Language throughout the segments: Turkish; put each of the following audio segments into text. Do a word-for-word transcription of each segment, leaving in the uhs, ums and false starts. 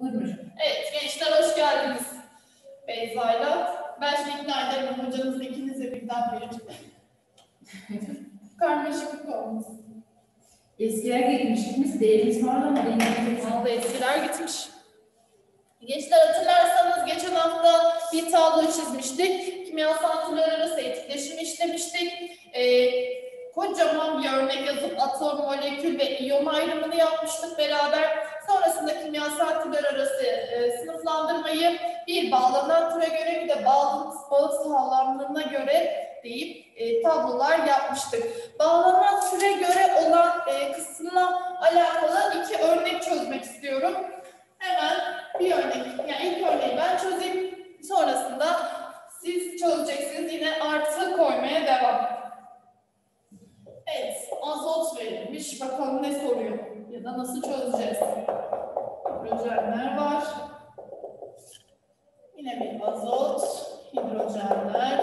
Evet gençler hoş geldiniz. Beyza'yla. Ben şimdi ikna ederim hocanızla ikinize birden verir. Karmaşıklık olmasın. Eskiler gitmiştik biz, değerimiz var ama değerimiz yok. Vallahi eskiler gitmiş. Gençler hatırlarsanız geçen hafta bir tablo çizmiştik. Kimyasal türler arası etkileşimi işlemiştik. Ee, kocaman bir örnek yazıp atom, molekül ve iyon ayrımını yapmıştık beraber. Sonrasında kimyasal türler arası e, sınıflandırmayı bir bağlanan türe göre bir de bağlı bağı sağlamlığına göre deyip e, tablolar yapmıştık. Bağlanan türe göre olan e, kısımla alakalı iki örnek çözmek istiyorum. Hemen bir örnek, yani ilk örneği ben çözeyim. Sonrasında siz çözeceksiniz. Yine artı koymaya devam. Evet, azot verilmiş. Bakalım ne soruyor ya da nasıl çözeceğiz. Hidrojenler var. Yine bir azot, hidrojenler.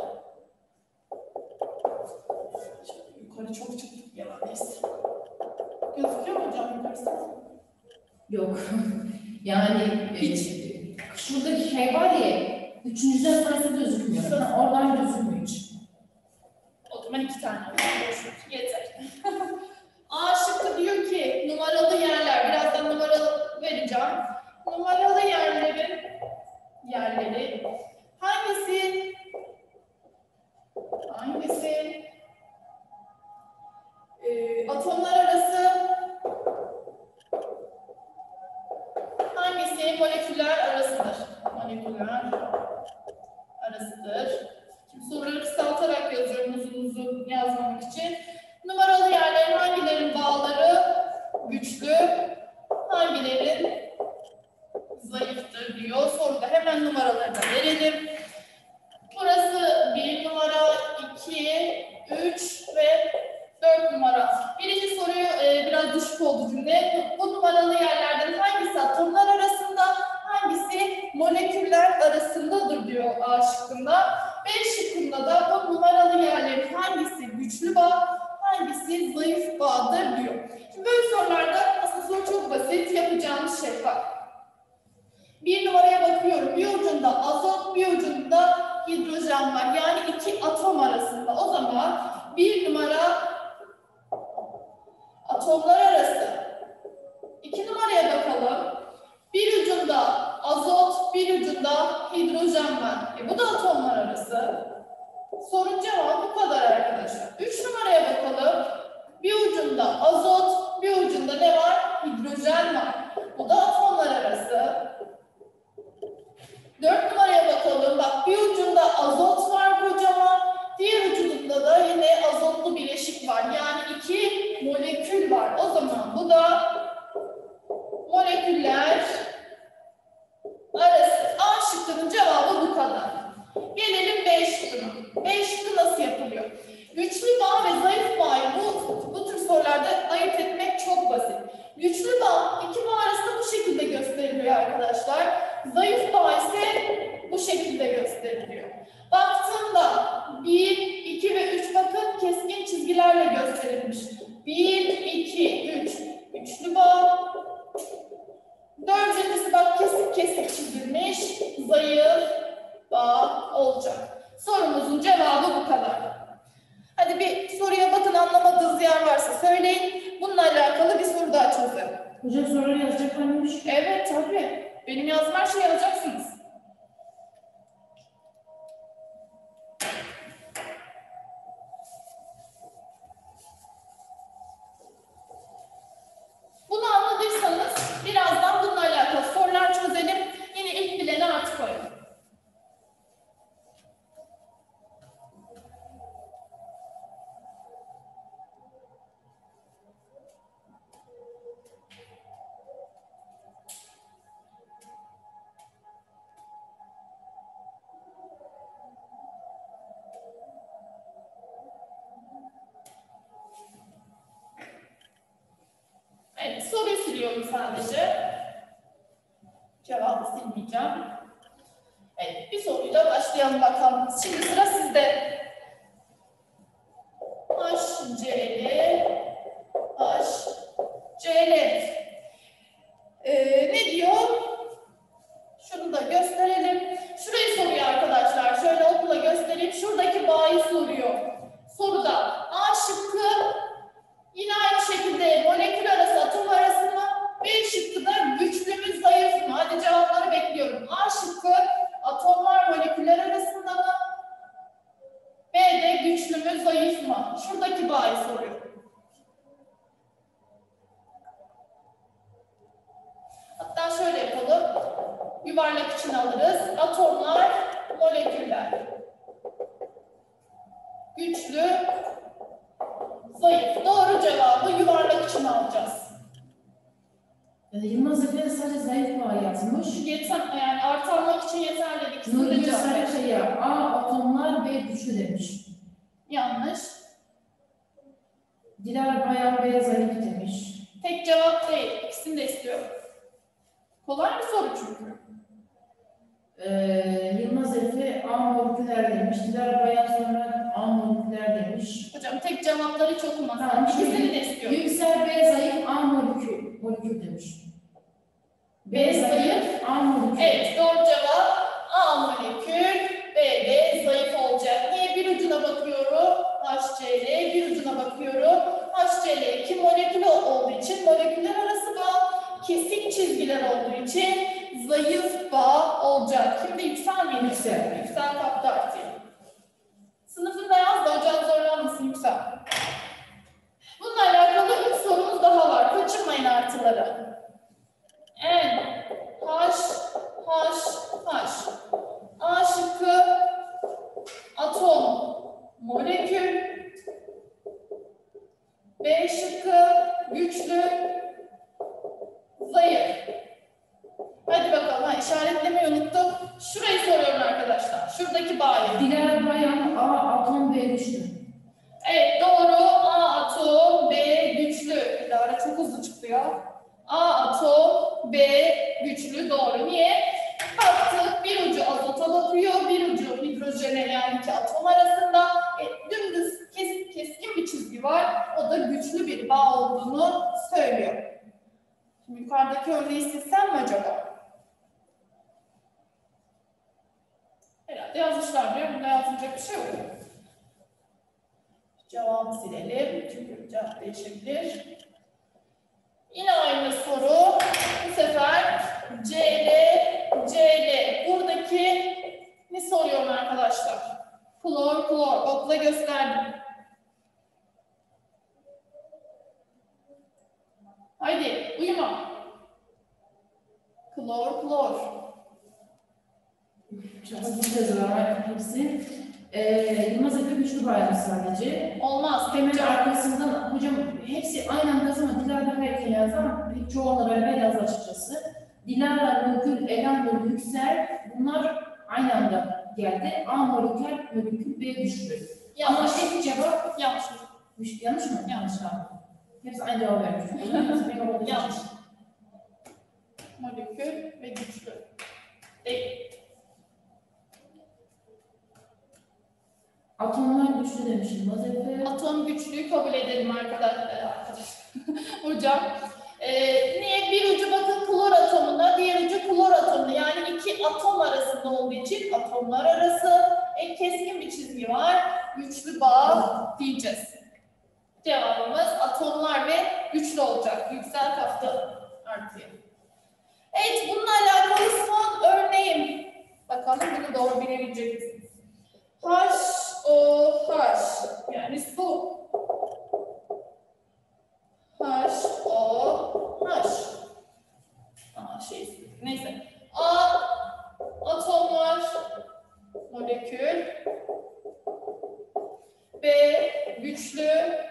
Yukarı çok çıktık ya, neyse. Gözüküyor mu hocam yukarısı? Yok. Yani hiç. Şuradaki şey var ya, üçüncüden sonrası gözükmüyor. Ha, oradan gözükmüyor hiç. O zaman iki tane olsun. Yeter. A şıkkı diyor ki numaralı yerler. Birazdan numaralı vereceğim. Numaralı yerlerin yerleri hangisi hangisi e, atomlar arası, hangisi moleküller arasıdır? Moleküller arasıdır. Şimdi soruları kısaltarak yazıyorum uzun uzun yazmamak için. Numaralı yerlerin hangilerin bağları güçlü, hangilerin zayıftır diyor. Soruda hemen numaraları da verelim. Burası bir numara, iki, üç ve dört numara. Birinci soruyu e, biraz düşük oldu cümle. Bu numaralı yerlerden hangisi atomlar arasında, hangisi moleküller arasındadır diyor A şıkkında. B şıkkında da bu numaralı yerlerin hangisi güçlü bağ, hangisi zayıf bağdır diyor. Şimdi böyle sorularda aslında soru çok basit. Yapacağımız şey var. Bir numaraya bakıyorum. Bir ucunda azot, bir ucunda hidrojen var. Yani iki atom arasında. O zaman bir numara atomlar arası. İki numaraya bakalım. Bir ucunda azot, bir ucunda hidrojen var. E bu da atomlar arası. Sorun cevabı bu kadar arkadaşlar. Üç numaraya bakalım. Bir ucunda azot, bir ucunda ne var? Hidrojen var. Bu da atomlar arası. Dört numaraya bakalım. Bak bir ucunda azot var kocaman. Diğer ucunda da yine azotlu bileşik var. Yani iki molekül var. O zaman bu da moleküller arası. A şıkkının cevabı bu kadar. Gelelim B şıkkına. B şıkkı nasıl yapılıyor? Güçlü bağ ve zayıf bağı bu, bu tür sorularda ayırt etmek çok basit. Güçlü bağ iki bağ arasında bu şekilde gösteriliyor arkadaşlar. Zayıf bağ ise bu şekilde gösteriliyor. Baktığımda bir, iki ve üç bakın keskin çizgilerle gösterilmiş. bir, iki, üç güçlü bağ. Dördüncüsü bak kesik kesik çizilmiş. Zayıf bağ olacak. Sorumuzun cevabı bu kadar. Hadi bir soruya bakın, anlamadığınız yer varsa söyleyin. Bununla alakalı bir soru daha çözelim. Hocam soruları yazacak mıymış? Evet tabii. Benim yazdığım her şeyi yazacaksınız. Bunu anladıysanız birazdan bununla alakalı sorular çözelim. Yine ilk bileni artı koyalım. Evet, soruyu siliyorum sadece. Cevabı silmeyeceğim. Evet, bir soruyla başlayalım bakalım. Şimdi sıra sizde. HCl, HCl. Ee, ne diyor? yuvarlak için alırız. Atomlar, moleküller. Güçlü, zayıf. Doğru cevabı yuvarlak için alacağız. Yani Yılmaz Efe sadece zayıf bağ yazmış. Yeter, yani artarmak için yeter dedik. Nuri Sıkıntı yok. sadece şey ya, A atomlar B güçlü demiş. Yanlış. Dilara Bayan B zayıf demiş. Tek cevap değil. İkisini de istiyorum. Kolay bir soru çünkü. Ee, Yılmaz Efe A moleküler demiş. Dilara Bayan sonra A moleküler demiş. Hocam tek cevapları hiç okumazsam. Tamam, İkisini de istiyorum. Yüksel B zayıf A molekül, molekül demiş. B zayıf. A molekül. Evet, doğru cevap A molekül, B de zayıf olacak. Niye? Bir ucuna bakıyorum, H C L, bir ucuna bakıyorum, H C L iki molekül olduğu için, moleküller arası bağ, kesik çizgiler olduğu için zayıf bağ olacak. Şimdi yükselmeyin. Yüksel. Yüksel kapta artıyor. Sınıfında yaz da hocam zorlanmasın Yüksel. Bununla alakalı üç sorumuz daha var. Kaçırmayın artıları. N, H, H, H. A şıkkı atom, molekül. B şıkkı güçlü, zayıf. Hadi bakalım. Ha, işaretlemeyi unuttum. Şurayı soruyorum arkadaşlar. Şuradaki bağı. Dilara Bayan A atom B güçlü. Evet doğru. A atom, B güçlü. Dilara çok hızlı çıktı ya. A atom, B güçlü. Doğru. Niye? Baktık bir ucu azota bakıyor, bir ucu hidrojene yani iki atom arasında. E, dümdüz kes, keskin bir çizgi var. O da güçlü bir bağ olduğunu söylüyor. Şimdi yukarıdaki örneği silsem mi acaba? Herhalde yazmışlar diye. Bunda yazılacak bir şey yok. Cevabı silelim. Çünkü cevap değişebilir. Yine aynı soru. Bu sefer C L, C L. Buradaki ne soruyorum arkadaşlar? Klor, klor. Okla gösterdim. Haydi uyuma. Klor, klor. Çok hızlı yazılar hepsi. Ee, Yılmaz Efe güçlü bağ yazmış sadece. Olmaz. Hemen Cevap. arkasından hocam hepsi aynı anda yazama Dilara belki yazdı ama çoğunla beraber yazdı açıkçası. Dilara, Nurgül, Elan, Nur, Yüksel bunlar aynı anda geldi. A molekül, molekül, B güçlü. Ama Yanlış. tek cevap Yanlış. güç, yanlış mı? Yanlış. Tamam. Hepsi aynı cevap vermiş. Yanlış. Molekül ve güçlü. Değil. Atomlar güçlü demiş Yılmaz Efe. Atom güçlüğü kabul edelim arkadaşlar. arkadaşlar. Hocam. Ee, niye? Bir ucu bakın klor atomuna, diğer ucu klor atomuna. Yani iki atom arasında olduğu için atomlar arası en keskin bir çizgi var. Güçlü bağ diyeceğiz. Cevabımız atomlar ve güçlü olacak. Yüksel kapta artıyor. Evet, bununla alakalı son örneğim. Bakalım bunu doğru bilebilecek misiniz? H O H yani su. H O H. Aa, şey, neyse. A atomlar, molekül. B güçlü,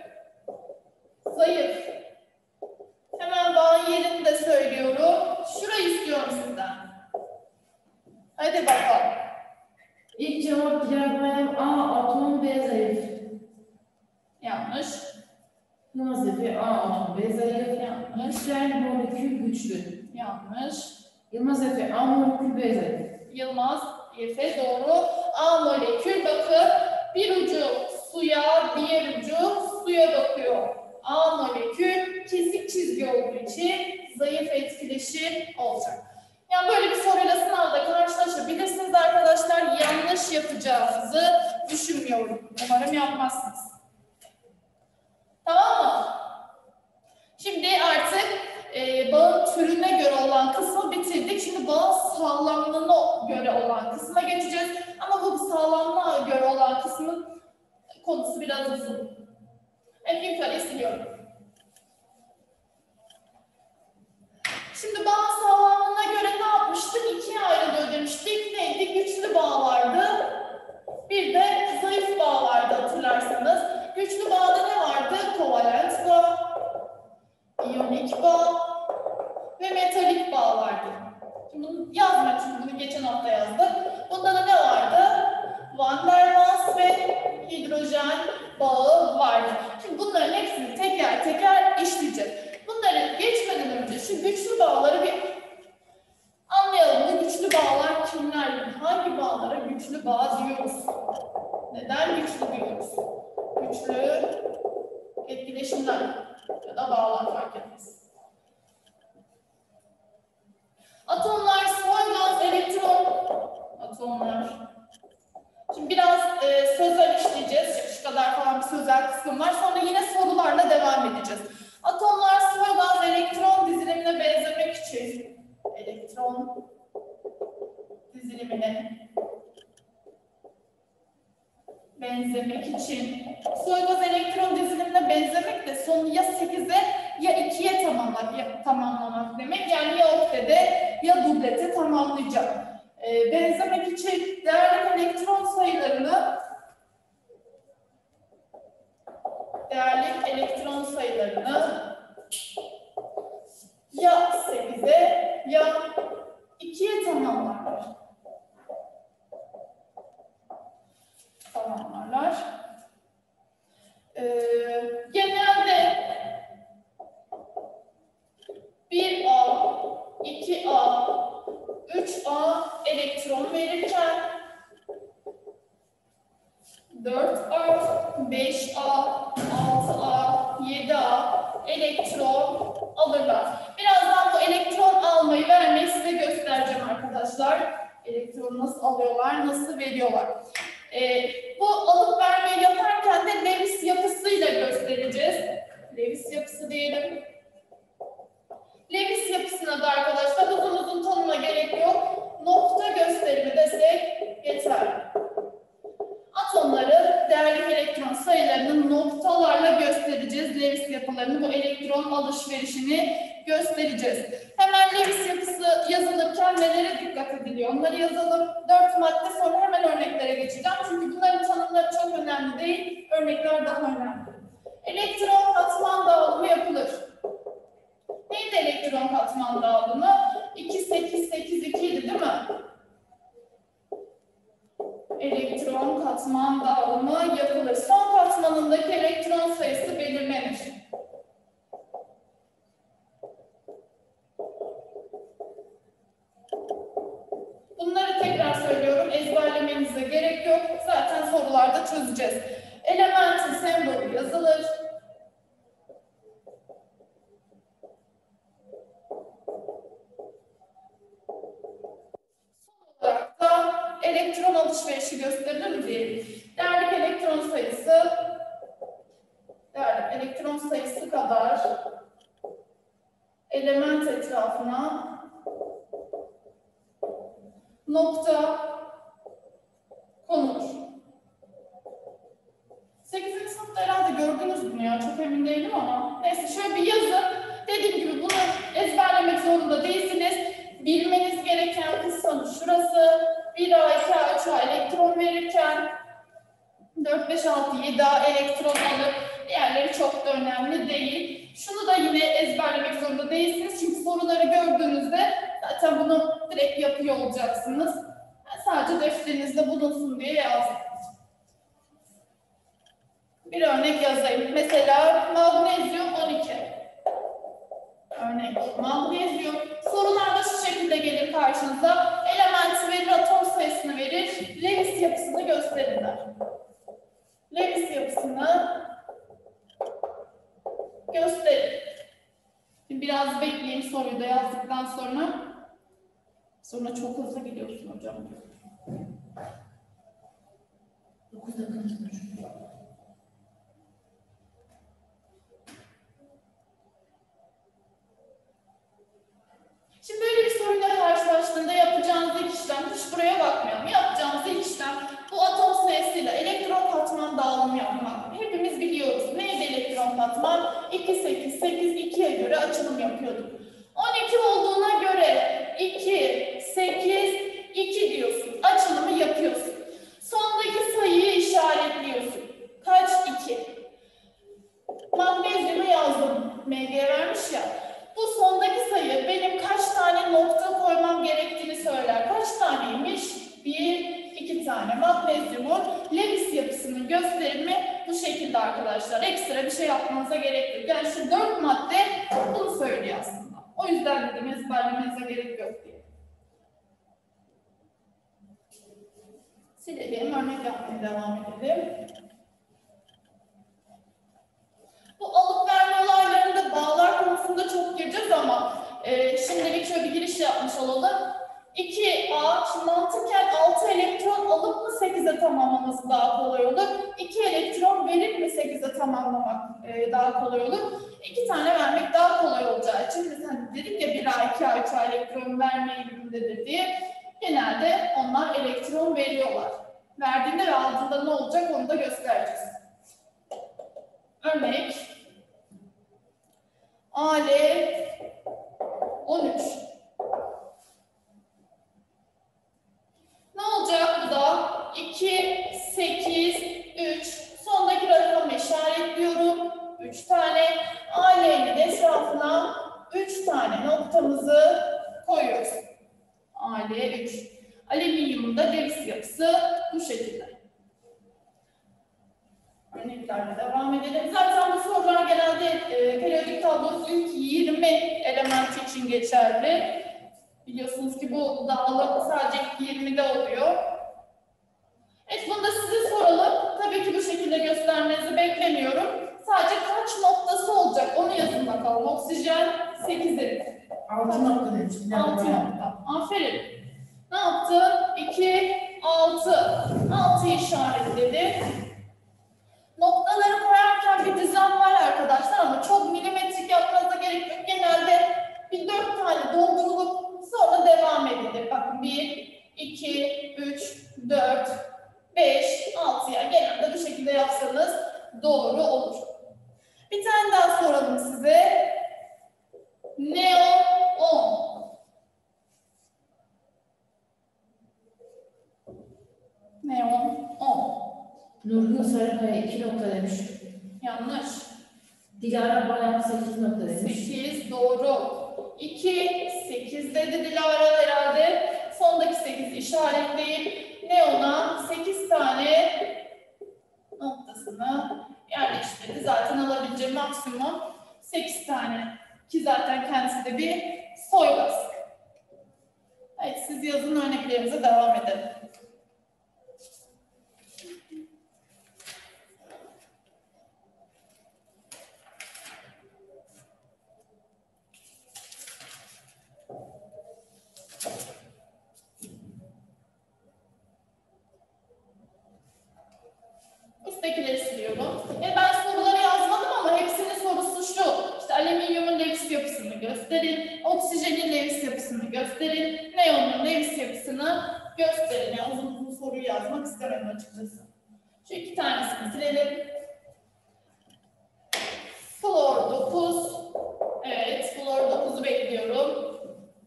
zayıf. Hemen bağın yerini de söylüyorum. Şurayı istiyorum sizden. Hadi bakalım. İlk cevap Dilara Bayan A atom B zayıf. Yanlış. Yılmaz Efe A atom B zayıf. Yanlış. Yüksel molekül güçlü. Yanlış. Yılmaz Efe A molekül B zayıf. Yılmaz, Efe doğru. A molekül bakın bir ucu suya, diğer ucu suya bakıyor. A molekül kesik çizgi olduğu için zayıf etkileşim olacak. Yani böyle bir soruyla sınavda karşılaşabilirsiniz arkadaşlar. Yanlış yapacağınızı düşünmüyorum. Umarım yapmazsınız. Tamam mı? Şimdi artık e, bağın türüne göre olan kısmı bitirdik. Şimdi bağın sağlamlığına göre olan kısma geçeceğiz. Ama bu sağlamlığa göre olan kısmın konusu biraz uzun. Evet, yukarıya siliyorum. Şimdi bağın sağlamlığına göre ne yapmıştık? İkiye ayrı Şimdi bunu yazmak için bunu geçen hafta yazdık. Bunda da ne vardı? Van der Waals ve hidrojen bağı vardı. Şimdi bunların hepsini teker teker işleyeceğiz. Bunları geçmeden önce şu güçlü bağları bir anlayalım. Bu güçlü bağlar kimler? Hangi bağlara güçlü bağ diyoruz? Neden güçlü diyoruz? Güçlü etkileşimler ya da bağlar fark etmez. Atomlar, soy gaz, elektron, atomlar. Şimdi biraz e, sözel işleyeceğiz. Şu kadar falan bir sözel kısmım var. Sonra yine sorularla devam edeceğiz. Atomlar, soy gaz, elektron dizilimine benzemek için elektron dizilimine benzemek için soy gaz elektron dizilimine benzemek de sonu ya sekize ya ikiye tamamlamak, ya, tamamlamak demek. Yani ya oktede ya dublete tamamlayacak. Ee, benzemek için değerli elektron sayılarını değerli elektron sayılarını ya sekize ya ikiye tamamlarlar. Tamamlarlar. Ee, genelde bir A, iki A, üç A elektron verirken dört A, beş A, altı A, yedi A elektron alırlar. Birazdan bu elektron almayı vermeyi size göstereceğim arkadaşlar. Elektronu nasıl alıyorlar, nasıl veriyorlar. Ee, bu alıp vermeyi yaparken de Lewis yapısıyla göstereceğiz. Lewis yapısı diyelim. Lewis yapısına da arkadaşlar uzun uzun tanıma gerek yok. Nokta gösterimi desek yeter. Atomları, değerli elektron sayılarını noktalarla göstereceğiz. Lewis yapılarını, bu elektron alışverişini göstereceğiz. Hemen Lewis yapısı yazılırken nelere dikkat ediliyor? Onları yazalım. Dört madde, sonra hemen örneklere geçeceğim. Çünkü bunların tanımları çok önemli değil. Örnekler daha önemli. Elektron katman dağılımı yapılır. Neydi elektron katman dağılımı? iki, sekiz, sekiz, iki idi değil mi? Elektron katman dağılımı yapılır. Son katmanındaki elektron sayısı belirlenir. Bunları tekrar söylüyorum. Ezberlemenize gerek yok. Zaten sorularda çözeceğiz. Elementin sembolü yazılır. Son olarak da elektron alışverişi gösterilir mi diyelim. Değerli elektron sayısı değerli elektron sayısı kadar element etrafına nokta konur. sekizinci sınıfta herhalde gördünüz bunu ya, çok emin değilim ama. Neyse şöyle bir yazın. Dediğim gibi bunu ezberlemek zorunda değilsiniz. Bilmeniz gereken kısım şurası. bir A, iki A, üç A elektron verirken dört, beş, altı, yedi A elektron alır. Diğerleri çok da önemli değil. Şunu da yine ezberlemek zorunda değilsiniz. Çünkü soruları gördüğünüzde zaten bunu direkt yapıyor olacaksınız. Ben sadece defterinizde bulunsun diye yazdım. Bir örnek yazayım. Mesela magnezyum on iki. Örnek magnezyum. Sorularda şu şekilde gelir karşınıza. Elementi verir, atom sayısını verir. Lewis yapısını gösterirler. Lewis yapısını gösterir. Şimdi biraz bekleyeyim soruyu da yazdıktan sonra. Sonra çok hızlı gidiyorsun hocam. dokuz dakikamız var. Şimdi böyle bir soruyla karşılaştığında yapacağınız ilk işlem, hiç buraya bakmayalım. Yapacağınız ilk işlem bu atom sayısıyla elektron katman dağılımı yapmak. Hepimiz biliyoruz. Neydi elektron katman? iki, sekiz, sekiz, ikiye göre açılım yapıyorduk. on iki olduğuna göre iki, sekiz, iki diyorsun. Açılımı yapıyorsun. Sondaki sayıyı işaretliyorsun. Kaç? iki. Magnezyumu yazdım. M G vermiş ya. Bu sondaki sayı benim kaç tane nokta koymam gerektiğini tane magnezyumun Lewis yapısının gösterimi bu şekilde arkadaşlar. Ekstra bir şey yapmanıza gerek yok. Yani şu dört madde bunu söylüyor aslında. O yüzden dedim ezberlemenize gerek yok diye. Silelim, örnek yapmaya devam edelim. Bu alıp verme olaylarında bağlar konusunda çok gireceğiz ama e, şimdilik şöyle bir giriş yapmış olalım. iki A, şimdi mantıken altı elektron alıp mı sekize tamamlaması daha kolay olur? iki elektron verip mi sekize tamamlamak e, daha kolay olur? iki tane vermek daha kolay olacağı için biz hani dedik ya bir A, iki A, üç A elektron verme eğilimindedir diye genelde onlar elektron veriyorlar. Verdiğinde ve aldığında ne olacak onu da göstereceğiz. Örnek A L on üç. Ne olacak bu da? iki, sekiz, üç. Sondaki rakamı işaretliyorum. üç tane. A L'nin etrafına üç tane noktamızı koyuyoruz. A L üç. Alüminyumun da Lewis yapısı bu şekilde. Örneklerle devam edelim. Zaten bu sorular genelde e, periyodik tablonun ilk yirmi elementi için geçerli. Biliyorsunuz ki bu dağılım sadece ilk yirmide oluyor. Evet, bunu da size soralım. Tabii ki bu şekilde göstermenizi beklemiyorum. Sadece kaç noktası olacak onu yazın bakalım. Oksijen sekize. Altı nokta demiştim. altı nokta. Aferin. Ne yaptın? iki, altı. altıyı işaretledi. Noktaları koyarken bir düzen var arkadaşlar ama çok milimetrik yapmanıza gerek yok. Genelde bir dört tane doldurulup sonra devam edilir. Bakın bir, iki, üç, dört, beş, altı. Yani genelde bu şekilde yapsanız doğru olur. Bir tane daha soralım size. Neon on. Neon on. Nurgül Sarıkaya iki nokta demiş. Yanlış. Dilara Bayan sekiz nokta demiş. sekiz doğru. iki, sekiz dedi Dilara herhalde. Sondaki sekiz işaretleyip Neon'a sekiz tane noktasını yerleştirdi. Zaten alabileceği maksimum sekiz tane. Ki zaten kendisi de bir soygaz. Evet, siz yazın, örneklerimize devam edelim. Üsttekileri siliyorum. E ben soruları yazmadım ama hepsinin sorusu şu. İşte alüminyumun Lewis yapısını gösterin. Oksijenin Lewis yapısını gösterin. Neonun Lewis yapısını gösterin. Yani uzun uzun soruyu yazmak istemem açıkçası. Şu iki tanesini silelim. Flor dokuz. Evet, flor dokuzu bekliyorum.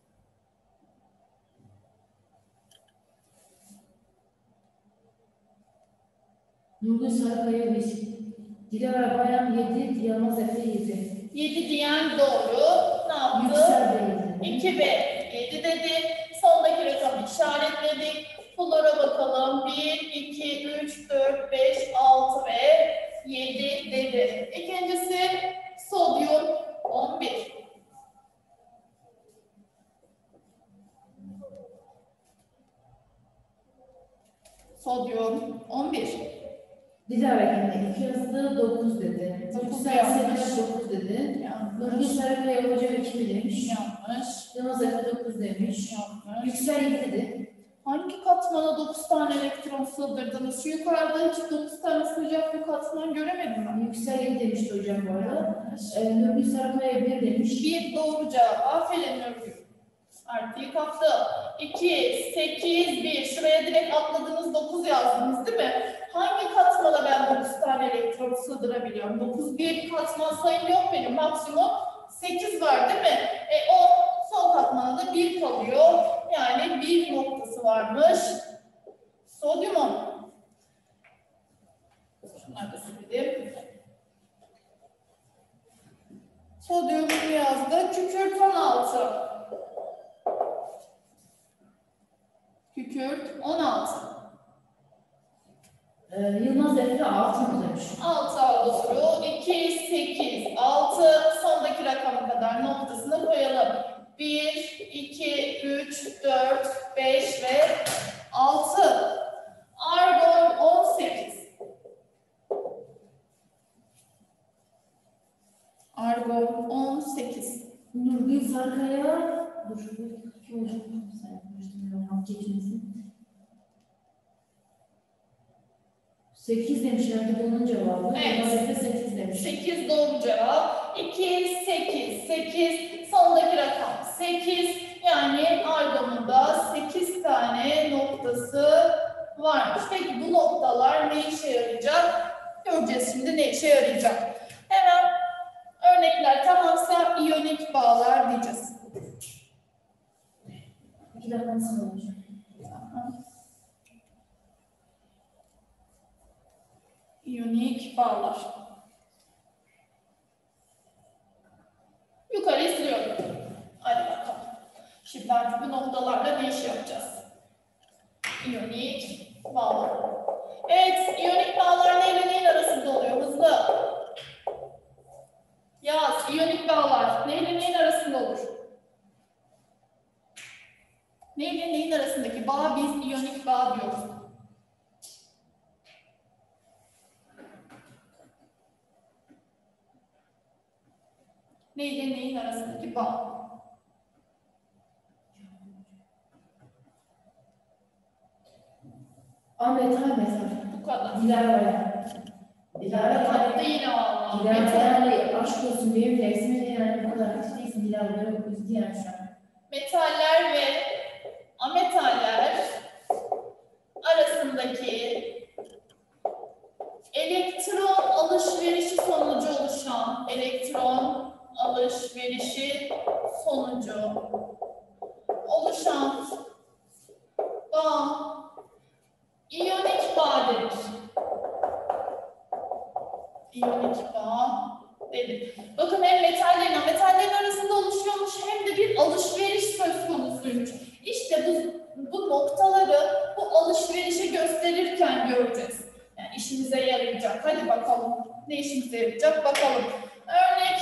Nurgül Sarıkaya beş. Dilara Bayan yedi. Yılmaz Efe yedi. yedi diyen doğru. Ne yaptı? Yüksel de yedi. iki ve yedi dedi. Sondaki rakamı işaretledik. Flora bakalım. bir, iki, üç, dört, beş, altı ve yedi dedi. İkincisi sodyum on bir. Sodyum on bir. Dilara yine iki yazdı. dokuz dedi. Dokuz Yüksel yanlış. Sevinç dokuz dedi. Nurgül Yanlış. Sarıkaya hocam iki demiş. Yanlış. Yılmaz Efe dokuz demiş. Yanlış. Yüksel yedi dedi. Hangi katmana dokuz tane elektron sığdırdınız? Şu yukarıda hiç dokuz tane sığacak bir katman göremedim ben. Yüksel yedi demişti hocam bu arada. Yanlış. Ee, Nurgül Sarıkaya bir demiş. Bir doğru cevap. Aferin Nurgül. Artıyı kaptı. iki, sekiz, bir. Şuraya direkt atladınız, dokuz yazdınız değil mi? Hangi katmana ben dokuz tane elektron sığdırabiliyorum? dokuz diye bir katman sayım yok benim. Maksimum sekiz var değil mi? E o son katmana da bir kalıyor. Yani bir noktası varmış. Sodyumun. Şunları da silelim. Sodyumu yazdı. Kükürt on altı. Kükürt on altı. Ee, Yılmaz Efe altı mı demiş? altı aldı soru. iki, sekiz, altı. Sondaki rakama kadar noktasını koyalım. bir, iki, üç, dört, beş ve altı. Argon on sekiz. Argon on sekiz. Nurgül Sarkaya, dur, kim hocam? Sen konuştun, geçmesin. sekiz demişlerdi bunun cevabı. Evet. Yılmaz Efe sekiz demiş. sekiz doğru cevap. iki, sekiz, sekiz. Sondaki rakam sekiz. Yani argonun da sekiz tane noktası varmış. Peki bu noktalar ne işe yarayacak? Göreceğiz şimdi ne işe yarayacak. Hemen örnekler tamamsa iyonik bağlar diyeceğiz. İki dakika nasıl olacak? İyonik bağlar. Yukarı siliyorum. Hadi bakalım. Şimdi artık bu noktalarla ne iş yapacağız? İyonik bağlar. Evet, iyonik bağlar neyle neyin arasında oluyor? Hızlı. Yaz, iyonik bağlar neyle neyin arasında olur? Neyle neyin arasındaki bağ biz iyonik bağ diyoruz. Neyle neyin arasındaki bağ? Ahmet, Ahmet. Bu kadar. Dilara'ya. Dilara Hatta yine Allah. Dilara yani aşk olsun benim resmi yani bu kadar kötü değilsin Dilara böyle üzdü yani şu an. Metaller ve ametaller arasındaki elektron alışverişi sonucu oluşan elektron alışverişi sonucu oluşan bağ iyonik bağ denir. İyonik bağ denir. Bakın hem metallerin ametallerin arasında oluşuyormuş hem de bir alışveriş söz konusuymuş. İşte bu, bu noktaları bu alışverişi gösterirken göreceğiz. Yani işimize yarayacak. Hadi bakalım. Ne işimize yarayacak? Bakalım. Örnek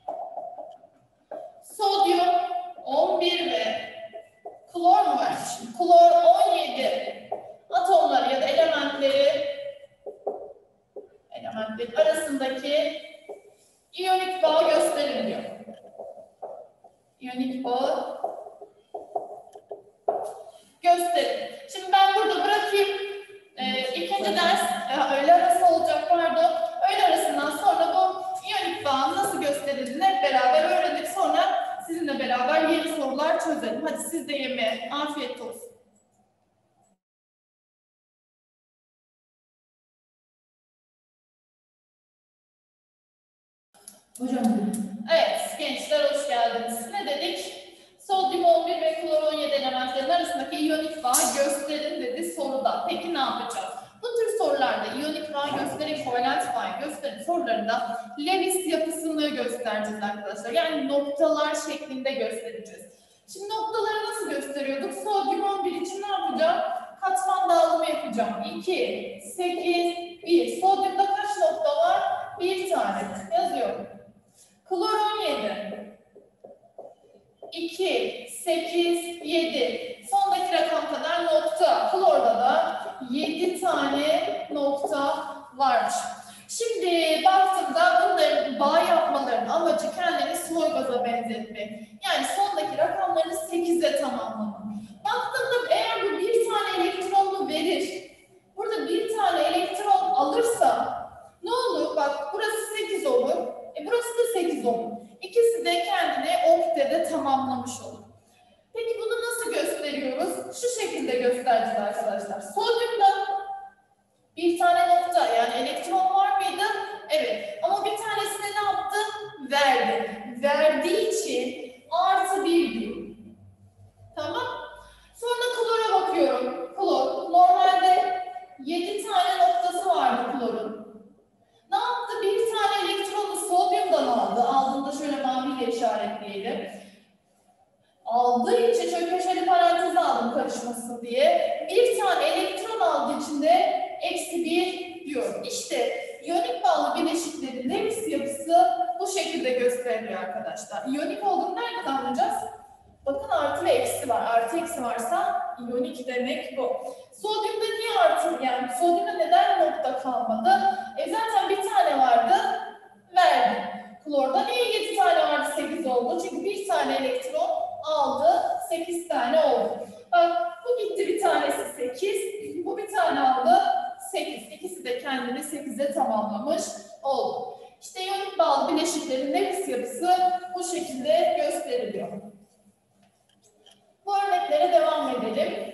sodyum on bir ve klor mu vermişim? Klor on yedi atomları ya da elementleri elementlerin arasındaki iyonik bağ gösterin diyor. İyonik bağı gösterin. Şimdi ben burada bırakayım. Ee, ikinci ders e, öğle arası olacak pardon. Öğle arasından sonra bu iyonik bağın nasıl gösterildiğini hep beraber öğrenip sonra sizinle beraber yeni sorular çözelim. Hadi siz de yemeğe. Afiyet olsun. Hocam buyurun. Evet gençler hoş geldiniz. Ne dedik? Sodyum on bir ve klor on yedi elementlerin arasındaki iyonik bağı gösterin dedi soruda. Peki ne yapacağız? Bu tür sorularda iyonik bağı gösterin, kovalent bağı gösterin sorularında Lewis yapısını göstereceğiz arkadaşlar. Yani noktalar şeklinde göstereceğiz. Şimdi noktaları nasıl gösteriyorduk? Sodyum on bir için ne yapacağım? Katman dağılımı yapacağım. iki, sekiz, bir. Sodyumda kaç nokta var? Bir tane. Yazıyorum. Klor on yedi. iki, sekiz, yedi. Sondaki rakam kadar nokta. Klorda da yedi tane nokta varmış. Şimdi baktığımda bunların bağ yapmalarının amacı kendini slow gaza benzetmek. Yani sondaki rakamlarını sekize tamamlamak. Baktığımda eğer bu bir tane elektronlu verir, burada bir tane elektron alırsa ne olur? Bak burası sekiz olur, e burası da sekiz olur. İkisi de kendini oktede tamamlamış olur. Peki bunu nasıl gösteriyoruz? Şu şekilde göstereceğiz arkadaşlar. Sodyumda bir tane nokta yani elektron var mıydı? Evet. Ama bir tanesine ne yaptı? Verdi. Verdiği için artı bir diyor. Tamam. Sonra klora bakıyorum. Klor. Normalde yedi tane noktası vardı klorun. Ne yaptı? Bir tane elektronu sodyumdan aldı. Aldığında şöyle maviyle işaretleyelim. Aldığı için şöyle köşeli parantez aldım karışmasın diye. Bir tane elektron aldığı İşte iyonik bağlı bileşiklerin Lewis yapısı bu şekilde gösteriliyor arkadaşlar. İyonik olduğunu nereden anlayacağız? Bakın artı ve eksi var. Artı eksi varsa iyonik demek bu. Sodyumda niye artı? Yani sodyumda neden nokta kalmadı? E zaten bir tane vardı, verdi. Klorda niye yedi tane vardı, sekiz oldu? Çünkü bir tane elektron aldı, sekiz tane oldu. Bak bu gitti, bir tanesi sekiz, bu bir tane aldı, sekiz. İkisi de kendini sekize tamamlamış oldu. İşte iyonik bağlı bileşiklerin Lewis yapısı bu şekilde gösteriliyor. Bu örneklere devam edelim.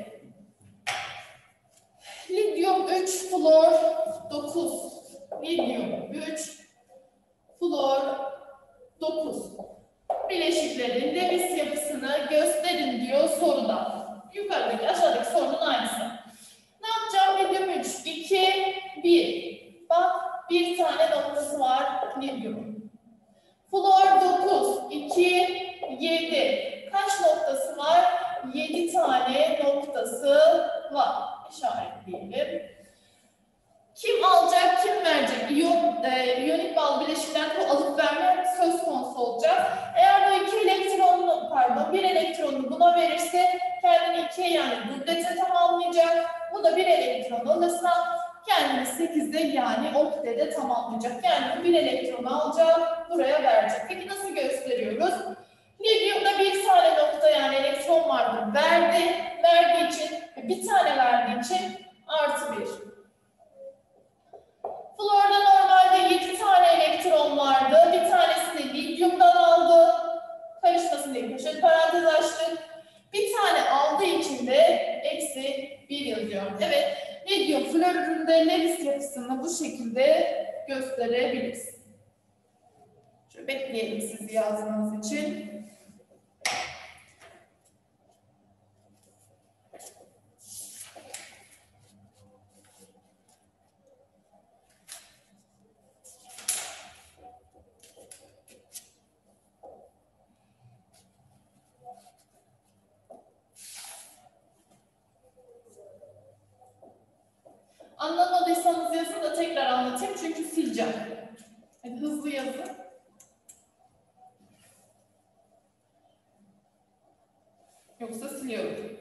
Lityum üç, flor dokuz. Lityum üç, flor dokuz. Bileşiklerin Lewis yapısını gösterin diyor soruda. Yukarıdaki aşağıdaki sorunun aynısı. Ne yapacağım? Lityum üç, iki, bir. Bak bir tane noktası var lityum. Flor dokuz, iki, yedi. Kaç noktası var? yedi tane noktası var. İşaretleyelim. Kim alacak, kim verecek? İyon, e, iyonik bağlı bileşikten alıp verme söz konusu olacak. Eğer bu iki elektronlu, pardon, bir elektronunu buna verirse kendini ikiye yani dublete tamamlayacak. Bu da bir elektron alırsa kendini sekizde yani oktede tamamlayacak. Yani bu bir elektronu alacak, buraya verecek. Peki nasıl gösteriyoruz? Lityumda bir tane nokta yani elektron vardı, verdi. Verdiği için, bir tane verdiği için artı bir. Florda normalde yedi tane elektron vardı. Bir tanesini lityumdan aldı. Karışmasın diye köşe parantez açtık. Bir tane aldığı için de eksi bir yazıyorum. Evet, lityum florüründe Lewis yapısını bu şekilde gösterebiliriz. Şöyle bekleyelim sizi yazmanız için. Anlamadıysanız yazın da tekrar anlatayım çünkü sileceğim. Hadi hızlı yazın. Yoksa siliyorum.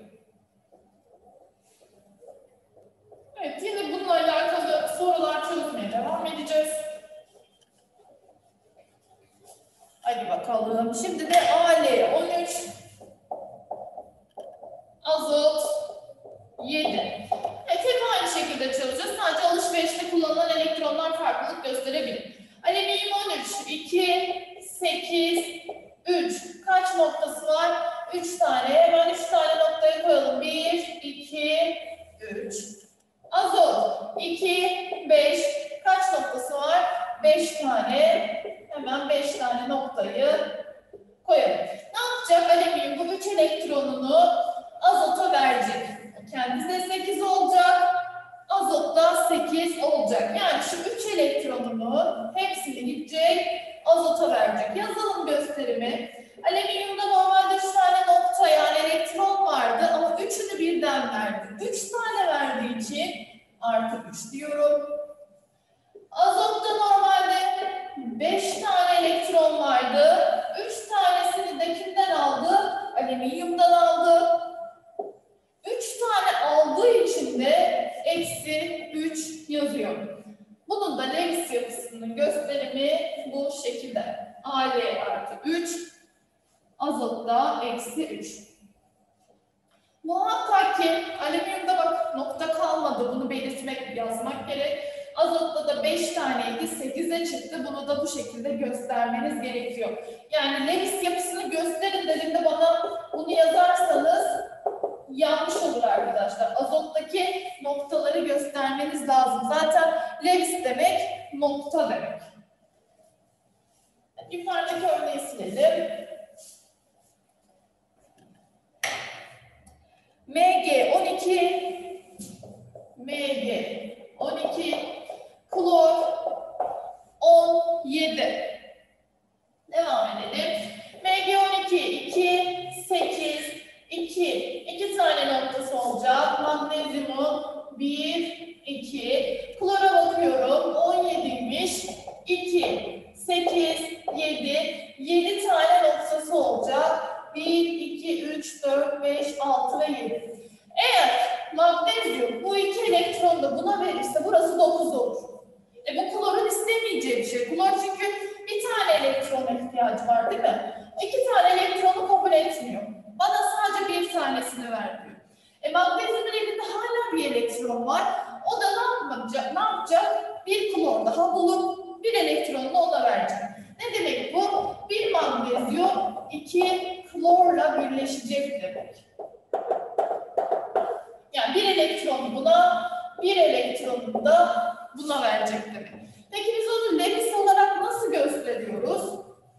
Evet, yine bununla alakalı sorular çözmeye devam edeceğiz. Hadi bakalım. Şimdi de A L on üç, azot yedi. Evet, hep aynı şekilde çalışacağız. Sadece alışverişte kullanılan elektronlar farklılık gösterebilir. Alüminyum on üç, iki, sekiz, üç. Kaç noktası var? üç tane. Hemen üç tane noktaya koyalım. bir, iki, üç. Azot iki, beş. Kaç noktası var? beş tane. Hemen beş tane noktayı koyalım. Ne yapacak? Alüminyum bu üç elektronunu azota verecek. Kendisi sekiz olacak. Azotta sekiz olacak. Yani şu üç elektronunu hepsini gidecek, azota verecek. Yazalım gösterimi. Alüminyumda normalde üç tane nokta yani elektron vardı ama üçünü birden verdi. üç tane verdiği için artı üç diyorum. Azotta normalde beş tane elektron vardı. üç tanesini de kimden aldı? Alüminyumdan aldı. üç tane aldığı için de eksi üç yazıyor. Bunun da Lewis yapısının gösterimi bu şekilde. A L artı üç, azotta eksi üç. Muhakkak ki alüminyumda bak nokta kalmadı. Bunu belirtmek, yazmak gerek. Azotta da beş taneydi, sekize çıktı. Bunu da bu şekilde göstermeniz gerekiyor. Yani Lewis yapısını gösterin dediğimde bana bunu yazarsanız yanlış olur arkadaşlar. Azottaki noktaları göstermeniz lazım. Zaten Lewis demek nokta demek. Yukarıdaki örneği silelim. M G on iki, M G on iki, klor on yedi. Devam edelim. M G on iki, iki, sekiz, iki. iki tane noktası olacak. Magnezyumu bir, iki. Klora bakıyorum. Eğer magnezyum bu iki elektronu da buna verirse burası dokuz olur. E bu klorun istemeyeceği bir şey. Klor çünkü bir tane elektrona ihtiyacı var değil mi? İki tane elektronu kabul etmiyor. Bana sadece bir tanesini ver diyor. E magnezyumun elinde hala bir elektron var. O da ne yapacak? Ne yapacak? Bir klor daha bulup bir elektronunu ona verecek. Ne demek bu? Bir magnezyum iki klorla birleşecek demek. Yani bir elektron buna, bir elektron da buna verecek demek. Peki biz onu Lewis olarak nasıl gösteriyoruz?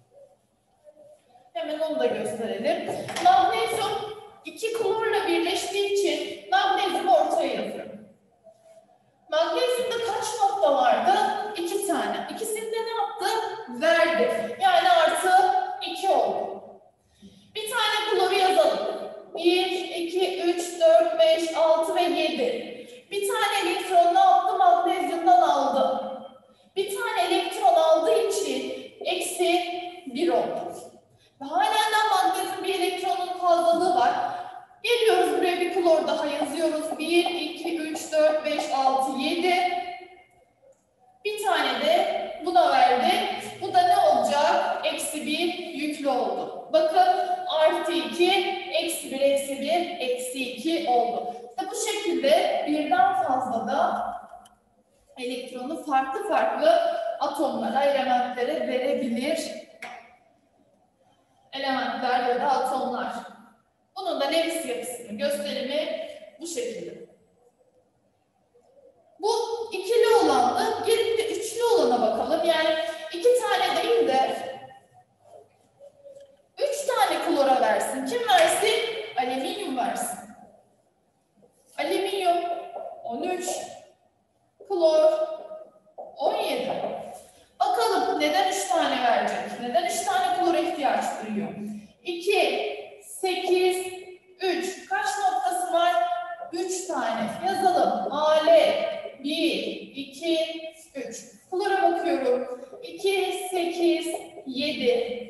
Hemen onu da gösterelim. Magnezyum iki klorla birleştiği için magnezyumu ortaya yazıyorum. Magnezyumda kaç nokta vardı? İki tane. İkisini de ne yaptı? Verdi. Yani artı iki oldu. Bir tane kloru yazalım. bir, iki, üç, dört, beş, altı ve yedi. Bir tane elektron ne yaptı? Magnezyumdan aldı. Bir tane elektron aldığı için eksi bir oldu. Ve halen magnezyum bir elektronun fazlalığı var. Geliyoruz buraya bir klor daha yazıyoruz. bir, iki, üç, dört, beş, altı, yedi. Bir tane de buna verdi. Bu da ne olacak? Eksi bir yüklü oldu. Bakın artı iki, eksi bir, eksi bir, eksi iki oldu. İşte bu şekilde birden fazla da elektronu farklı farklı atomlara, elementlere verebilir. Elementler ya da atomlar. Bunun da Lewis yapısının gösterimi bu şekilde. Bu ikili olandı. Gelip de üçlü olana bakalım. Yani iki tane değil de üç tane klora versin. Kim versin? Alüminyum versin. Alüminyum on üç, klor on yedi. Bakalım neden üç tane verecek? Neden üç tane klora ihtiyaç duyuyor? iki, sekiz, üç. Kaç noktası var? üç tane. Yazalım. A L bir, iki, üç. Klora bakıyorum. iki, sekiz, yedi.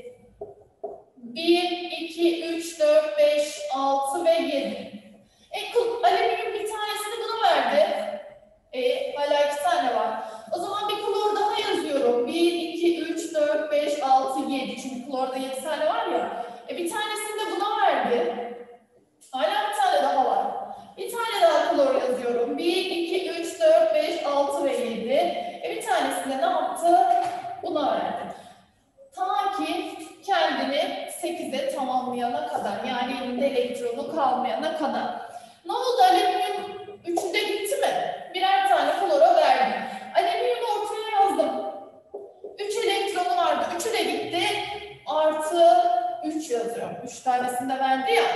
bir, iki, üç, dört, beş, altı ve yedi. E, alüminyum bir tanesini buna verdi. E, hala iki tane var. O zaman bir klor daha yazıyorum. bir, iki, üç, dört, beş, altı, yedi. Çünkü klorda yedi tane var ya. E, bir tanesini de buna verdi. Hala bir tane daha var. Bir tane daha klor yazıyorum. bir, iki, üç, dört, beş, altı ve yedi. E, bir tanesini de ne yaptı? Buna verdi. Ta ki kendini sekize tamamlayana kadar. Yani elinde elektronu kalmayana kadar. Ne oldu? Alüminyum üçünde gitti mi? Birer tane klora verdi. Alüminyumu ortaya yazdım. üç elektronu vardı. üçü de gitti. Artı üç yazıyorum. üç tanesini de verdi ya.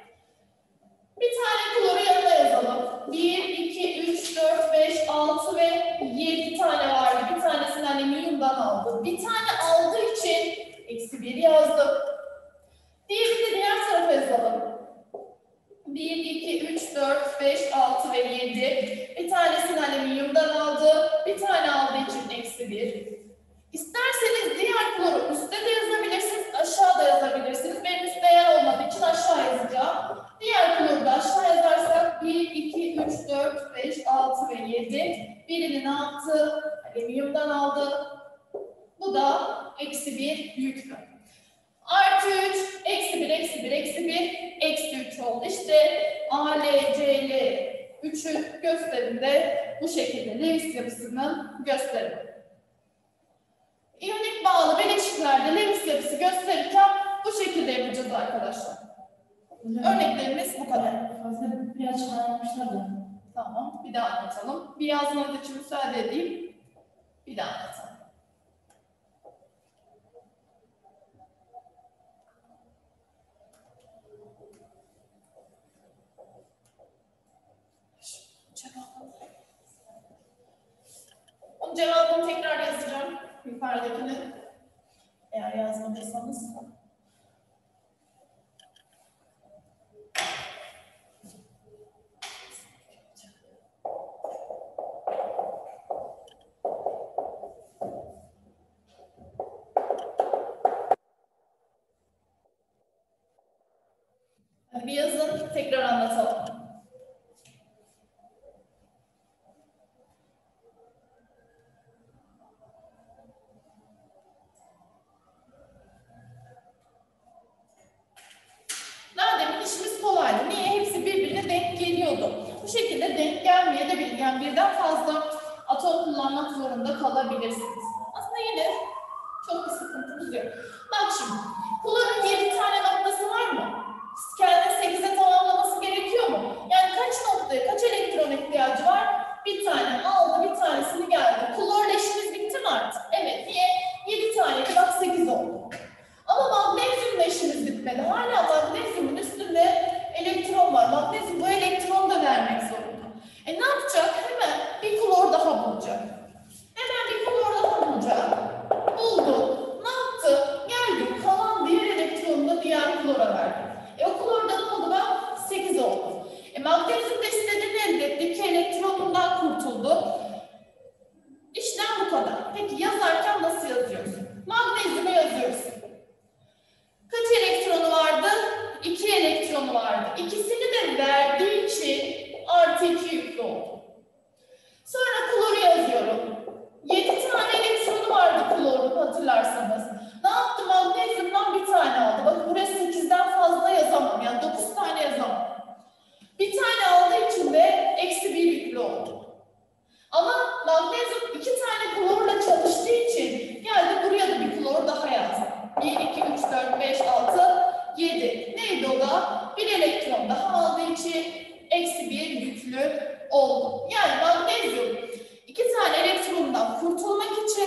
Bir tane kloru yanına yazalım. bir, iki, üç, dört, beş, altı ve yedi tane vardı. Bir tanesini alüminyumdan aldı. Bir tane aldığı için eksi bir yazdım. Diğerini de diğer tarafa yazalım. bir, iki, üç, dört, beş, altı ve yedi. Bir tanesini alüminyumdan aldı. Bir tane aldığı için eksi bir. İsterseniz diğer kloru üstte de yazabilirsiniz, aşağıda yazabilirsiniz. Benim üstte yer olmadığı için aşağı yazacağım. Diğer kloru da aşağı yazarsak bir, iki, üç, dört, beş, altı ve yedi. Birini ne yaptı? Alüminyumdan aldı. Bu da eksi bir yüklü. Artı üç, eksi bir, eksi bir, eksi bir, eksi üç oldu. İşte A, L, C, L üçün gösterimde bu şekilde Lewis yapısının gösterimi. İyonik bağlı bileşiklerde Lewis yapısı gösterirken bu şekilde yapacağız arkadaşlar. Örneklerimiz bu kadar. Fazla bir açıklama yapmışlar da. Tamam, bir daha anlatalım. Bir yazmanız için müsaade edeyim. Bir daha anlatalım. Onun cevabını tekrar yazacağım. Yukarıdakini. Eğer yazmadıysanız. Bir yazın, tekrar anlatalım. şekilde denk gelmeyebilir. Yani birden fazla atom kullanmak zorunda kalabilirsiniz. Aslında yine çok bir sıkıntımız yok. Bak şimdi, klorun yedi tane noktası var mı? Kendini sekize tamamlaması gerekiyor mu? Yani kaç noktaya, kaç elektron ihtiyacı var? Bir tane aldı, bir tanesini geldi. Klorla işimiz bitti mi artık? Evet, niye? yedi tane, bak sekiz oldu. Ama magnezyumla işimiz bitmedi. Hala magnezyumun üstünde elektron var. Magnezyum bu elektronu da vermek zorunda. E ne yapacak? Hemen bir klor daha bulacak. Hemen bir klor daha bulacak. Buldu. Ne yaptı? Geldi. Kalan diğer elektronu da diğer klora verdi. E o klorda ne oldu? Bak sekiz oldu. E magnezyum da istediğini elde etti. İki elektronundan kurtuldu. İşlem bu kadar. Peki yazarken nasıl yazıyoruz? Magnezyumu yazıyoruz. Kaç elektronu vardı? iki elektronu vardı. İkisini de verdiği için artı iki yüklü oldu. Sonra kloru yazıyorum. yedi tane elektronu vardı klorun hatırlarsanız. Ne yaptı? Magnezyumdan bir tane aldı. Bakın buraya sekizden fazla yazamam. Yani dokuz tane yazamam. Bir tane aldığı için de eksi bir yüklü oldu. Ama magnezyum iki tane klorla çalıştığı için geldi buraya da bir klor daha yazdı. bir, iki, üç, dört, beş, altı, yedi. Neydi o da? Bir elektron daha aldığı için eksi bir yüklü oldu. Yani magnezyum iki tane elektrondan kurtulmak için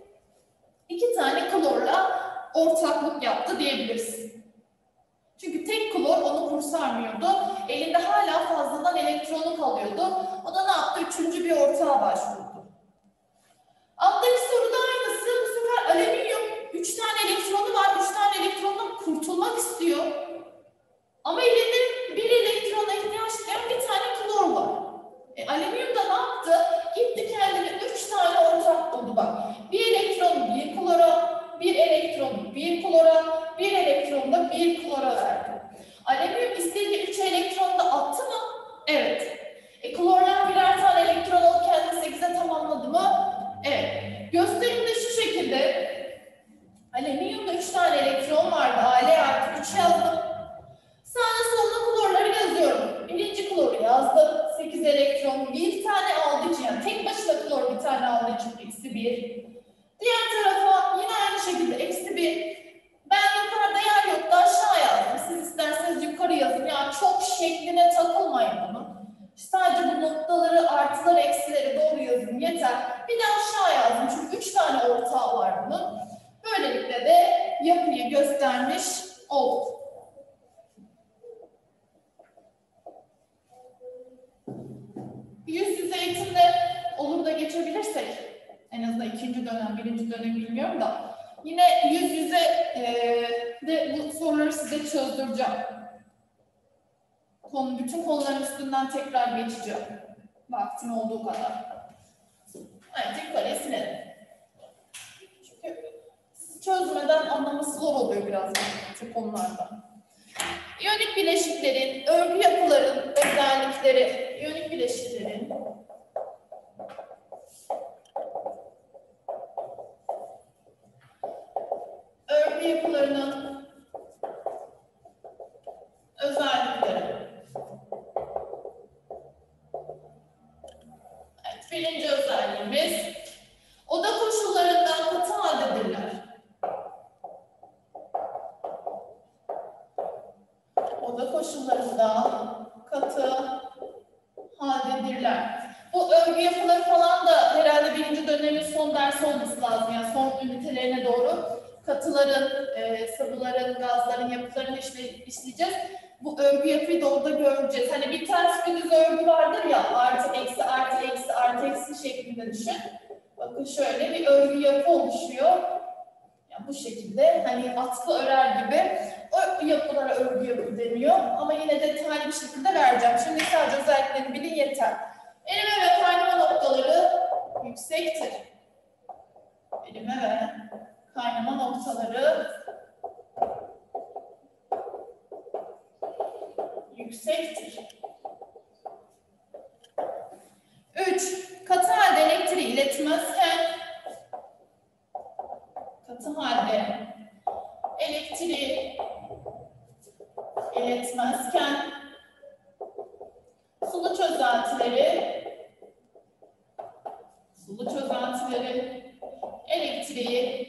iki tane klorla ortaklık yaptı diyebiliriz. Çünkü tek klor onu kurtarmıyordu. Elinde hala fazladan elektronu kalıyordu. O da ne yaptı? Üçüncü bir ortağa başvurdu. Alttaki soruda aynısı. Bu sefer alüminyum üç tane elektronu var. üç tane elektrondan kurtulmak istiyor. Ama elinde bir elektrona ihtiyaç duyan bir tane klor var. E, alüminyum da ne yaptı? Gitti kendine üç tane ortak buldu bak. Bir elektron bir klora, bir elektron bir klora, bir elektron da bir klora verdi. Alüminyum istediği üç elektronu da attı mı? Evet. E, klordan birer tane elektron alıp kendini sekize tamamladı mı? Evet. Gösterimde şu şekilde. Alüminyumda üç tane elektron vardı. A L artı üç yazdım. Sağına soluna klorları yazıyorum. Birinci kloru yazdım. sekiz elektron bir tane aldığı için, yani tek başına klor bir tane aldığı için eksi bir. Diğer tarafa yine aynı şekilde eksi bir. Ben yukarıda yer yoktu aşağı yazdım. Siz isterseniz yukarı yazın. Yani çok şekline takılmayın bunu. Sadece bu noktaları, artıları, eksileri doğru yazın yeter. Bir de aşağı yazdım çünkü üç tane ortağı var bunun. Böylelikle de yapıyı göstermiş olduk. Yüz yüze eğitimde olur da geçebilirsek, en azından ikinci dönem, birinci dönem bilmiyorum da, yine yüz yüze e, de bu soruları size çözdüreceğim. Konu, bütün konuların üstünden tekrar geçeceğim. Vaktim olduğu kadar. Evet, yukarıya silelim. Çünkü çözmeden anlaması zor oluyor biraz bu konularda. İyonik bileşiklerin, örgü yapıların özellikleri, iyonik bileşiklerin örgü yapılarının özellikleri. Evet, birinci özelliğimiz oda koşullarından katı haldedirler. Oda koşullarında katı haldedirler. Bu örgü yapıları falan da herhalde birinci dönemin son dersi olması lazım. Yani son ünitelerine doğru katıların, e, sıvıların, gazların yapılarını işle, işleyeceğiz. Bu örgü yapıyı da orada göreceğiz. Hani bir ters bir düz örgü vardır ya, artı eksi artı eksi artı eksi şeklinde düşün. Bakın şöyle bir örgü yapı oluşuyor. Yani bu şekilde hani atkı örer gibi o yapılara örgü yapı deniyor. Ama yine detaylı bir şekilde vereceğim. Şimdi sadece özelliklerini bilin yeter. Erime ve kaynama noktaları yüksektir. Erime ve kaynama noktaları yüksektir. üç. Katı halde elektriği iletmezken katı halde elektriği iletmezken sulu çözeltileri, sulu çözeltileri, elektriği,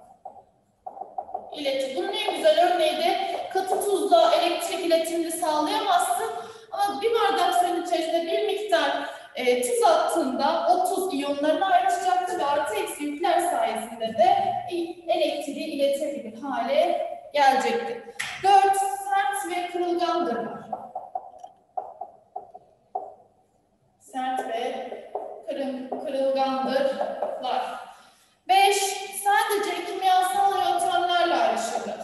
ileti. Bunun en güzel örneği de katı tuzla elektrik iletimini sağlayamazsın. Ama bir bardak suyun içerisinde bir miktar e, tuz attığında o tuz iyonlarını ayrışacaktır ve artı eksi yükler sayesinde de elektriği iletebilir hale gelecektir. Dört, sert ve kırılgandırlar. Sert ve kırıl, kırılgandırlar. Beş, sadece kimyasal yöntemlerle ayrışırlar.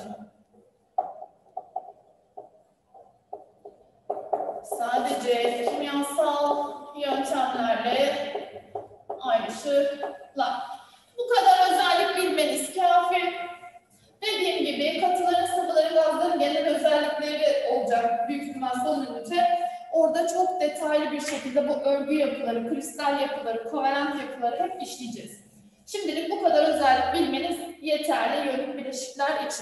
Sadece kimyasal yöntemlerle ayrışırlar. Bu kadar özellik bilmeniz kafi. Dediğim gibi katıların, sıvıların, gazların genel özellikleri olacak büyük ihtimal son ünite. Orada çok detaylı bir şekilde bu örgü yapıları, kristal yapıları, kovalent yapıları hep işleyeceğiz. Şimdilik bu kadar özellik bilmeniz yeterli iyonik bileşikler için.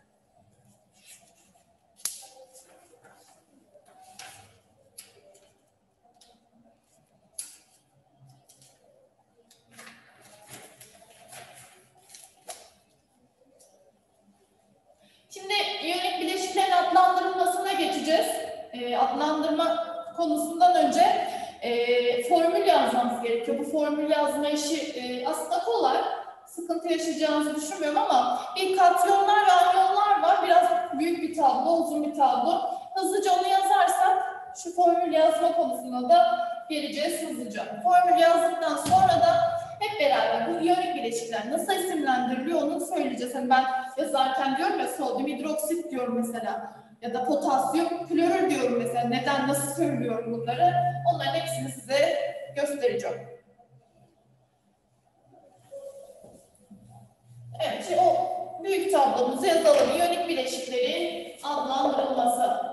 Şimdi iyonik bileşiklerin adlandırılmasına geçeceğiz. E, adlandırma konusundan önce e, formül yazmamız gerekiyor. Bu formül yazma işi e, aslında kolay. Sıkıntı yaşayacağınızı düşünmüyorum ama bir katyonlar ve anyonlar var. Biraz büyük bir tablo, uzun bir tablo. Hızlıca onu yazarsak şu formül yazma konusuna da geleceğiz hızlıca. Formül yazdıktan sonra da hep beraber bu iyonik bileşikler nasıl isimlendiriliyor onu söyleyeceğiz. Hani ben yazarken diyorum ya sodyum hidroksit diyorum mesela ya da potasyum klorür diyorum mesela. Neden, nasıl söylüyorum bunları? Onların hepsini size göstereceğim. Evet, şimdi o büyük tablomuzu yazalım. İyonik bileşiklerin adlandırılması.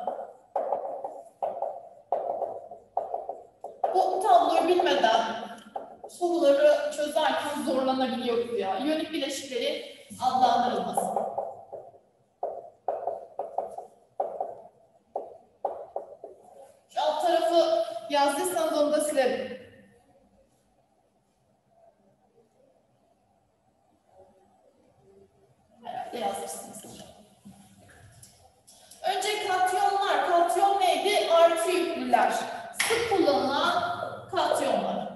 Bu tabloyu bilmeden soruları çözerken zorlanabiliyoruz ya. İyonik bileşiklerin adlandırılması. Şu alt tarafı yazdıysanız onu da silerim. Herhalde yazmışsınızdır. Önce katyonlar. Katyon neydi? Artı yüklüler. Sık kullanılan katyonlar.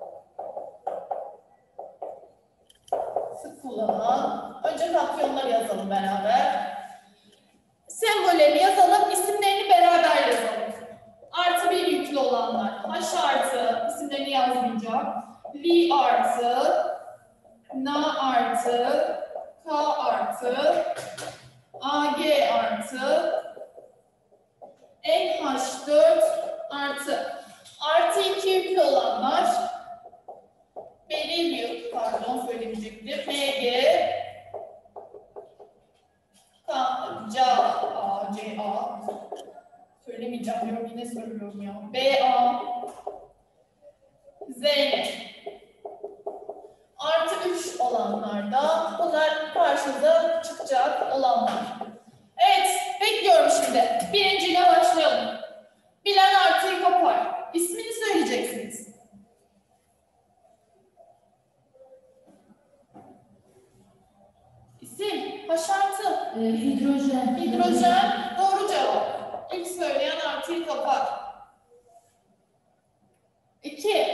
Sık kullanılan. Önce katyonları yazalım beraber. Sembollerini yazalım, isimlerini beraber yazalım. Artı bir yüklü olanlar. H artı, isimlerini yazmayacağım. V artı, N artı, K artı, A G artı, N H dört artı. Artı iki yüklü olanlar. Beril, pardon söylemeyecektim. M G, K, C, A, C, A. Söylemeyeceğim diyorum, yine söylüyorum ya. B, A, Z, N. Artı üç olanlarda, bunlar karşınıza çıkacak olanlar. Evet, bekliyorum şimdi. Birinciyle başlayalım. Bilen artıyı kapar. İsmini söyleyeceksiniz. İsim, H artı. Ee, hidrojen. Hidrojen, doğru cevap. İlk söyleyen artıyı kapar. İki.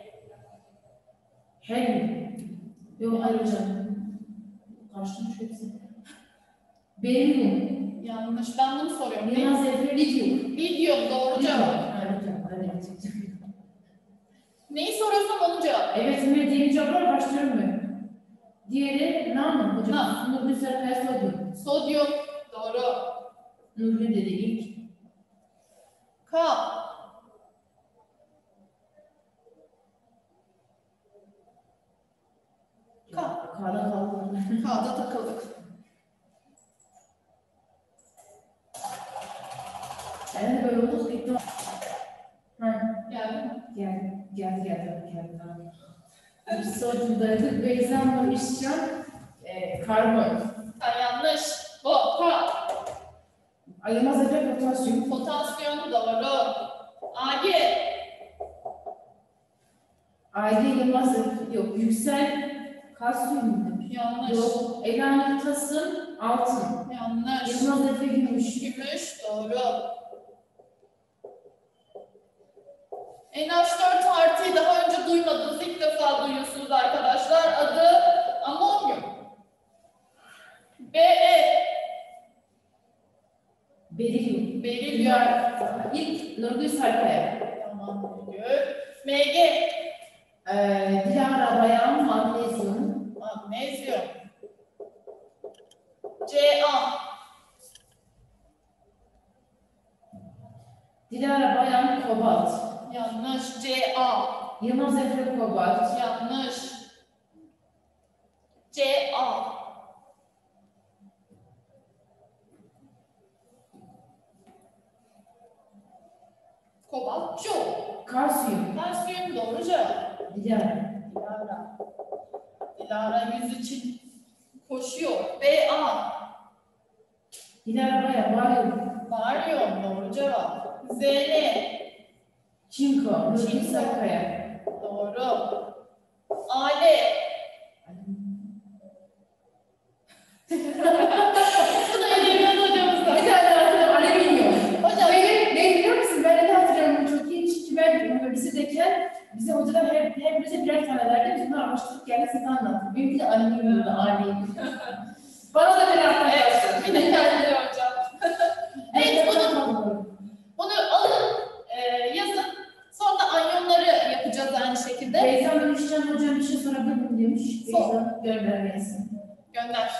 Helyum. Yok ayrıca. Karşılamış hepsi. Berilyum. Yanlış, ben bunu soruyorum. Biraz evvel lityum. Lityum, doğru cevap. Ayrıca. Ayrıca. Neyi soruyorsam onu cevap. Evet, şimdi diğer cevaplar başlıyorum ben. Diğeri nano hocam. Na. Nurgül Serkay sodyum. Sodyum, doğru. Nurgül dedi ilk. K. K. K'da kaldı. K'da takıldık. Yani böyle olduk gitti. Ha, Geldi mi? geldi, geldi, geldi, geldi. Biz sodyumdaydık. Beyzan ve İşcan, e, karbon. Ha, yanlış. Bu, K. Ayırmaz eder potasyum. Potasyum, doğru. A G. Aile Yılmaz yok. Yüksel kalsiyum. Yanlış. Yok. Elanur Tasım altın. Yanlış. Yılmaz Efe gümüş. Gümüş. Doğru. N H dört artıyı daha önce duymadınız. İlk defa duyuyorsunuz arkadaşlar. Adı amonyum. Be. Berilyum. Berilyum. İlk Nurgül Sarkaya. Tamam. Berilyum. M G. Ee, Dilara Bayan magnezyum. Magnezyum. C A. Dilara Bayan kobalt. Yanlış. C A. Yılmaz Efe kobalt. Yanlış. C A. Kobalt. Şu. Kalsiyum. Kalsiyum doğru cevap. Dilara. Dilara. Dilara yüz için koşuyor. B A. Dilara Bayan baryum. Baryum doğru cevap. Z N. Çinko. Nurgül Çinko. Sarkaya. Doğru. A L. Bu da edebiyat hocamızdan. Bir tane hatırlıyorum. Alev iniyor. Hocam. Benim, ne biliyor musun? Ben de hatırlıyorum çok iyi. Çünkü ben lisedeyken bize hocalar hep, hep bize birer tane verdi. Biz bunu araştırıp geldi size anlattım. Benimki de alev iniyordu. Alev. Bana da bir arkadaşlar. Evet, bir de kendine hocam. Evet, bunu, bunu alın, e, yazın. Sonra da anyonları yapacağız aynı şekilde. Beyza Müşcan hocam bir şey sorabilir miyim demiş. Sor. Beyza göndermeyesin. Gönder.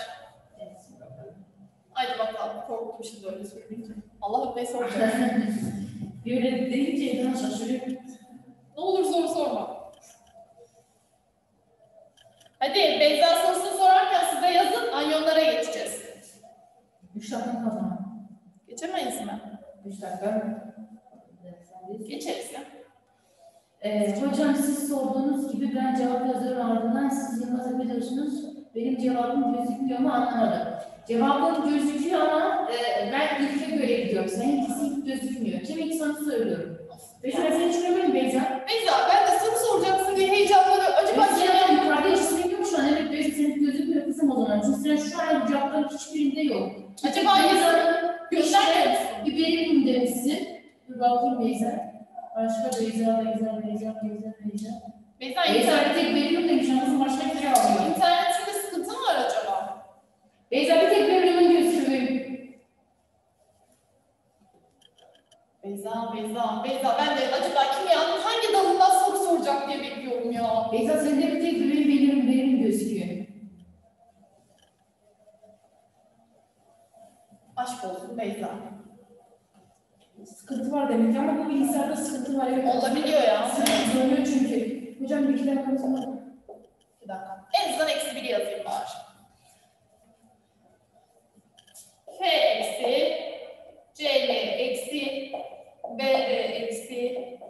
Haydi bakalım, korktum şimdi öyle söyleyince. Allah'ım ne soracağız? Böyle deyince insan şaşırıyor. Ne olur soru sorma. Hadi Beyza sorusunu sorarken size yazın, anyonlara geçeceğiz. Üç dakika kazanım. Geçemeyiz mi? Üç dakika. Geçeriz ya. Ee, hocam siz sorduğunuz gibi ben cevap yazıyorum ardından siz Yılmaz Efe diyorsunuz. Benim cevabım gözükmüyor mu anlamadım. Cevabım gözüküyor ama e, ben ilke göre gidiyorum. Seninkisi ilk gözükmüyor. Kim ilk sana söylüyorum. Ve şöyle seni çıkarmayayım Beyza. Beyza ben de soru soracaksın diye heyecanlanıyorum. Acaba Bak kim sen yukarıda hiç senin şu an. Evet Beyza senin gözükmüyor kızım o zaman. Çünkü sen şu an cevapların hiçbirinde yok. Acaba yazın göndermiyor musun? Bir benim demişsin. Dur bakayım Beyza. Başka Beyza, Beyza, Beyza, Beyza, Beyza. Beyza, Beyza bir tek benim demiş. Anlasın başka bir şey almıyor. internetinde sıkıntı mı var acaba? Beyza bir tek bölümün gözüküyor. Beyza, Beyza, Beyza. Ben de acaba kim ya? Hangi dalından soru soracak diye bekliyorum ya. Beyza sende bir tek bölüm benim benim gözüküyor. Aşk olsun Beyza. Sıkıntı var demek ki ama bu bilgisayarda sıkıntı var. Evet. Olabiliyor ya. Söylüyor çünkü. Hocam bir iki dakikamız var. Bir dakika. En azından eksi biri yazayım bari. F eksi, C L eksi, B R eksi, I,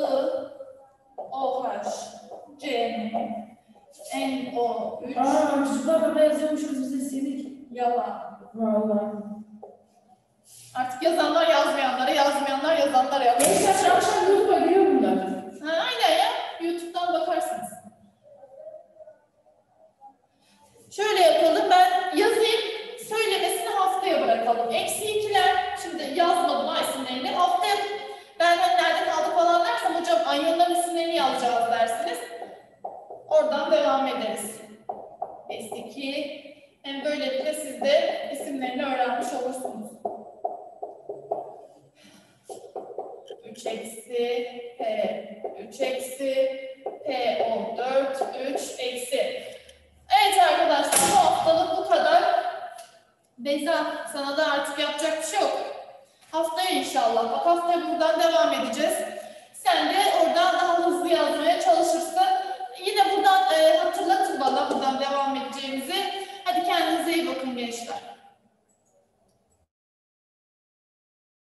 O H, C M, N O üç. Aa çocuklar bana yazıyormuş kız bize istedik. Yalan. Vallahi. Artık yazanlar yazmayanlara, yazmayanlar yazanlara yapıyor. Neyse akşam akşam YouTube'a giriyor bunlar. Ha, aynen ya. YouTube'dan bakarsınız. Şöyle yapalım. Ben yazayım. Söylemesini haftaya bırakalım. Eksi ikiler. Şimdi yazmadım ha isimlerini. Haftaya ben hani nerede kaldı falan dersem hocam anyonların isimlerini yazacağız dersiniz. Oradan devam ederiz. Eksi iki. Hem böylelikle siz de isimlerini öğrenmiş olursunuz. üç eksi P üç eksi P on dört üç eksi. Evet arkadaşlar bu haftalık bu kadar. Beyza sana da artık yapacak bir şey yok. Haftaya inşallah. Bak haftaya buradan devam edeceğiz. Sen de oradan daha hızlı yazmaya çalışırsın. Yine buradan e, hatırlatın bana buradan devam edeceğimizi. Hadi kendinize iyi bakın gençler.